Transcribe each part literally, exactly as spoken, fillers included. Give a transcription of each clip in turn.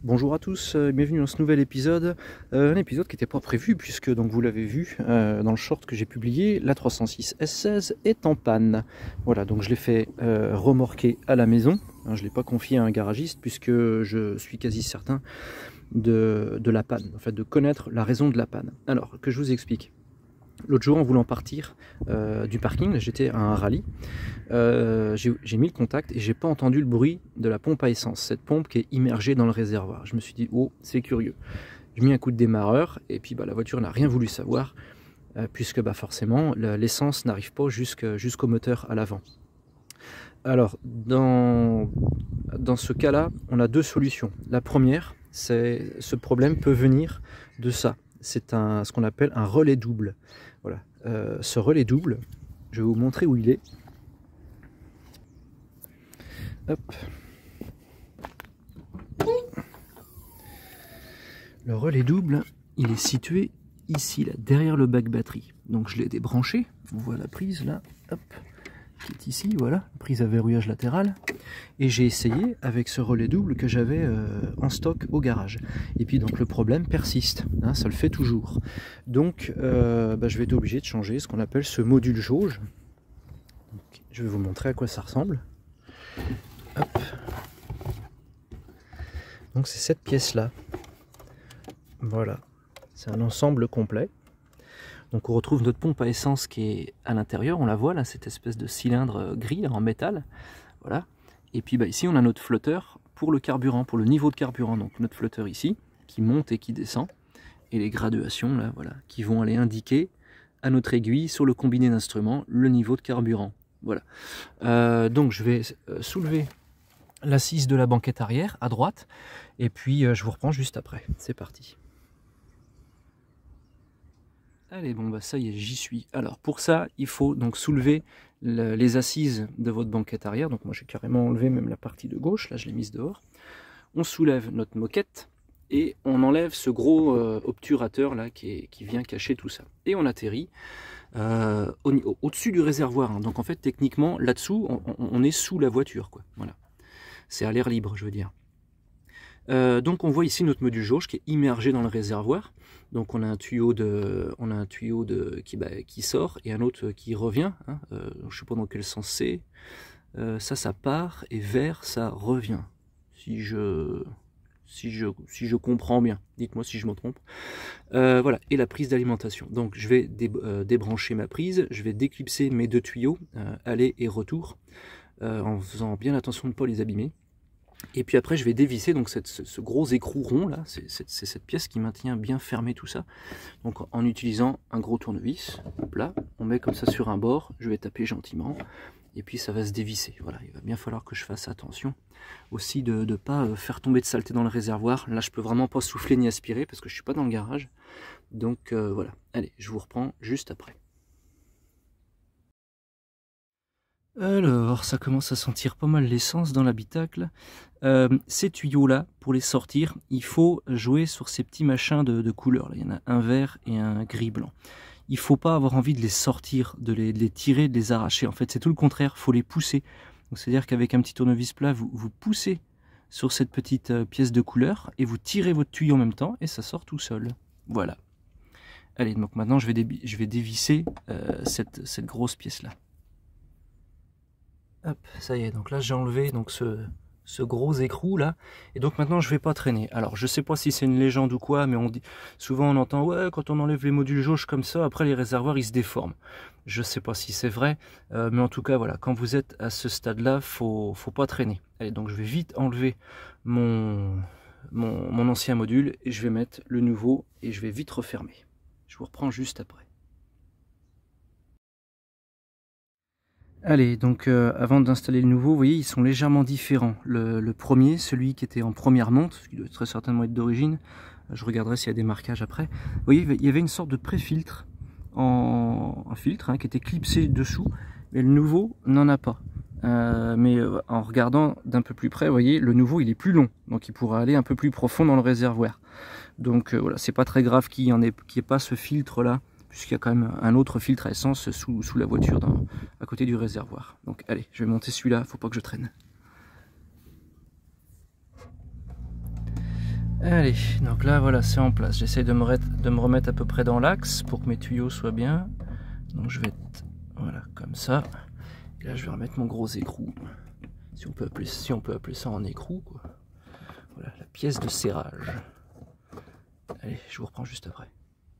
Bonjour à tous, euh, bienvenue dans ce nouvel épisode, euh, un épisode qui n'était pas prévu puisque donc vous l'avez vu euh, dans le short que j'ai publié, la trois cent six S seize est en panne. Voilà, donc je l'ai fait euh, remorquer à la maison, hein, je ne l'ai pas confié à un garagiste puisque je suis quasi certain de, de la panne, en fait de connaître la raison de la panne. Alors, que je vous explique. L'autre jour, en voulant partir euh, du parking, j'étais à un rallye, euh, j'ai mis le contact et j'ai pas entendu le bruit de la pompe à essence, cette pompe qui est immergée dans le réservoir. Je me suis dit, oh, c'est curieux. J'ai mis un coup de démarreur et puis bah, la voiture n'a rien voulu savoir, euh, puisque bah, forcément l'essence n'arrive pas jusqu'au moteur à l'avant. Alors, dans, dans ce cas-là, on a deux solutions. La première, c'est ce problème peut venir de ça. C'est un, ce qu'on appelle un relais double. Voilà. Euh, ce relais double, je vais vous montrer où il est. Hop. Le relais double, il est situé ici, là, derrière le bac batterie. Donc je l'ai débranché. On voit la prise là, hop, qui est ici, voilà, prise à verrouillage latéral. Et j'ai essayé avec ce relais double que j'avais euh, en stock au garage. Et puis donc le problème persiste, hein, ça le fait toujours. Donc euh, bah, je vais être obligé de changer ce qu'on appelle ce module jauge. Donc, je vais vous montrer à quoi ça ressemble. Hop. Donc c'est cette pièce là. Voilà, c'est un ensemble complet. Donc on retrouve notre pompe à essence qui est à l'intérieur, on la voit là, cette espèce de cylindre gris là, en métal. Voilà. Et puis bah, ici on a notre flotteur pour le carburant, pour le niveau de carburant. Donc notre flotteur ici, qui monte et qui descend. Et les graduations là, voilà, qui vont aller indiquer à notre aiguille sur le combiné d'instruments le niveau de carburant. Voilà. Euh, donc je vais euh, soulever l'assise de la banquette arrière à droite. Et puis euh, je vous reprends juste après. C'est parti. Allez, bon bah ça y est, j'y suis. Alors pour ça, il faut donc soulever le, les assises de votre banquette arrière. Donc moi j'ai carrément enlevé même la partie de gauche, là je l'ai mise dehors. On soulève notre moquette et on enlève ce gros euh, obturateur là qui, est, qui vient cacher tout ça. Et on atterrit euh, au-dessus au du réservoir. Hein. Donc en fait techniquement là-dessous, on, on est sous la voiture, quoi. Voilà. C'est à l'air libre, je veux dire. Euh, donc on voit ici notre module jauge qui est immergé dans le réservoir. Donc on a un tuyau de, on a un tuyau de qui, bah, qui sort et un autre qui revient. Hein. Euh, je ne sais pas dans quel sens c'est. Euh, ça, ça part et vers ça revient. Si je, si je, si je comprends bien. Dites-moi si je me trompe. Euh, voilà. Et la prise d'alimentation. Donc je vais dé, euh, débrancher ma prise. Je vais déclipser mes deux tuyaux, euh, aller et retour, euh, en faisant bien attention de ne pas les abîmer. Et puis après, je vais dévisser donc cette, ce, ce gros écrou rond là, c'est cette pièce qui maintient bien fermé tout ça. Donc en utilisant un gros tournevis, hop là, on met comme ça sur un bord, je vais taper gentiment, et puis ça va se dévisser. Voilà, il va bien falloir que je fasse attention aussi de ne pas faire tomber de saleté dans le réservoir. Là, je peux vraiment pas souffler ni aspirer parce que je suis pas dans le garage. Donc euh, voilà, allez, je vous reprends juste après. Alors, ça commence à sentir pas mal l'essence dans l'habitacle. Euh, ces tuyaux-là, pour les sortir, il faut jouer sur ces petits machins de, de couleur. Là. Il y en a un vert et un gris-blanc. Il ne faut pas avoir envie de les sortir, de les, de les tirer, de les arracher. En fait, c'est tout le contraire, il faut les pousser. C'est-à-dire qu'avec un petit tournevis plat, vous, vous poussez sur cette petite euh, pièce de couleur et vous tirez votre tuyau en même temps et ça sort tout seul. Voilà. Allez, donc maintenant, je vais, dé je vais dévisser euh, cette, cette grosse pièce-là. Hop, ça y est, donc là j'ai enlevé donc ce, ce gros écrou là, et donc maintenant je vais pas traîner. Alors je sais pas si c'est une légende ou quoi, mais on dit souvent on entend ouais quand on enlève les modules jauge comme ça, après les réservoirs ils se déforment. Je sais pas si c'est vrai, euh, mais en tout cas voilà, quand vous êtes à ce stade là, faut, faut pas traîner. Allez, donc je vais vite enlever mon, mon, mon ancien module et je vais mettre le nouveau et je vais vite refermer. Je vous reprends juste après. Allez, donc euh, avant d'installer le nouveau, vous voyez, ils sont légèrement différents. Le, le premier, celui qui était en première monte, qui doit très certainement être d'origine, je regarderai s'il y a des marquages après. Vous voyez, il y avait une sorte de pré-filtre, en un filtre hein, qui était clipsé dessous, mais le nouveau n'en a pas. Euh, mais euh, en regardant d'un peu plus près, vous voyez, le nouveau il est plus long, donc il pourra aller un peu plus profond dans le réservoir. Donc euh, voilà, c'est pas très grave qu'il n'y ait, qu'il n'y ait pas ce filtre là, puisqu'il y a quand même un autre filtre à essence sous, sous la voiture, dans, à côté du réservoir. Donc allez, je vais monter celui-là, faut pas que je traîne. Allez, donc là voilà, c'est en place. J'essaie de, de me remettre à peu près dans l'axe pour que mes tuyaux soient bien. Donc je vais être, voilà, comme ça. Et là je vais remettre mon gros écrou. Si on peut appeler, si on peut appeler ça en écrou, quoi. Voilà, la pièce de serrage. Allez, je vous reprends juste après.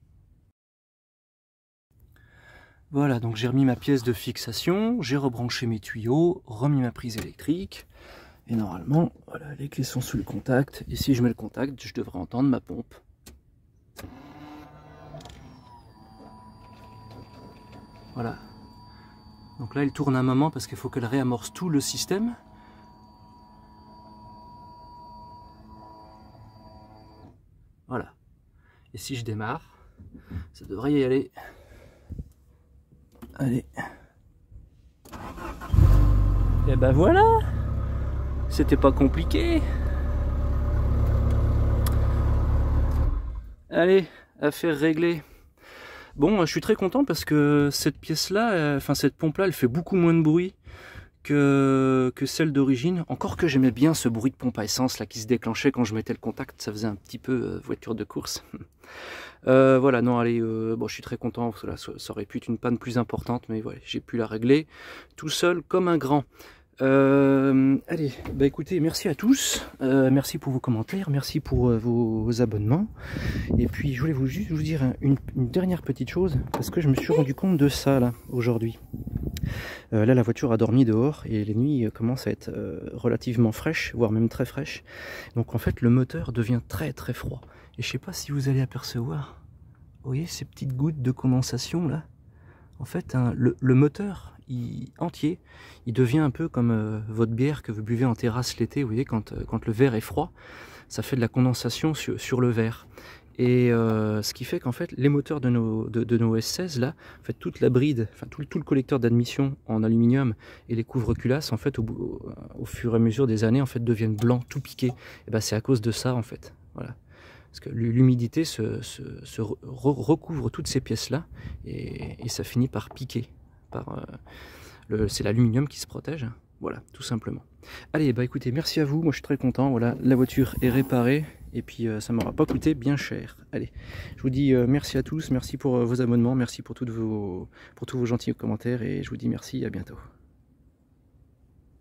Voilà, donc j'ai remis ma pièce de fixation, j'ai rebranché mes tuyaux, remis ma prise électrique. Et normalement, voilà, les clés sont sous le contact. Et si je mets le contact, je devrais entendre ma pompe. Voilà. Donc là, elle tourne un moment parce qu'il faut qu'elle réamorce tout le système. Voilà. Et si je démarre, ça devrait y aller. Allez. Et ben voilà. C'était pas compliqué. Allez, affaire réglée. Bon, je suis très content parce que cette pièce-là, enfin cette pompe-là, elle fait beaucoup moins de bruit que, que celle d'origine. Encore que j'aimais bien ce bruit de pompe à essence là qui se déclenchait quand je mettais le contact, ça faisait un petit peu euh, voiture de course. euh, voilà, non, allez, euh, bon, je suis très content parce que là, ça, ça aurait pu être une panne plus importante, mais voilà, j'ai pu la régler tout seul comme un grand. Euh, allez, bah écoutez, merci à tous, euh, merci pour vos commentaires, merci pour euh, vos, vos abonnements. Et puis je voulais vous juste vous dire une, une dernière petite chose, parce que je me suis rendu compte de ça là aujourd'hui. Euh, là la voiture a dormi dehors et les nuits commencent à être euh, relativement fraîches, voire même très fraîches. Donc en fait le moteur devient très très froid. Et je sais pas si vous allez apercevoir, vous voyez ces petites gouttes de condensation là. En fait hein, le, le moteur il, entier, il devient un peu comme euh, votre bière que vous buvez en terrasse l'été, vous voyez, quand, euh, quand le verre est froid, ça fait de la condensation sur, sur le verre. Et euh, ce qui fait qu'en fait, les moteurs de nos, de, de nos S seize, là, en fait, toute la bride, enfin tout, tout le collecteur d'admission en aluminium et les couvre-culasses, en fait, au, au, au fur et à mesure des années, en fait, deviennent blancs, tout piqués. Et ben, c'est à cause de ça, en fait. Voilà. Parce que l'humidité se, se, se re, recouvre toutes ces pièces-là et, et ça finit par piquer. Euh, c'est l'aluminium qui se protège, voilà, tout simplement. Allez, bah écoutez, merci à vous, moi je suis très content, voilà, la voiture est réparée, et puis euh, ça m'aura pas coûté bien cher. Allez, je vous dis euh, merci à tous, merci pour euh, vos abonnements, merci pour, toutes vos, pour tous vos gentils commentaires, et je vous dis merci, à bientôt.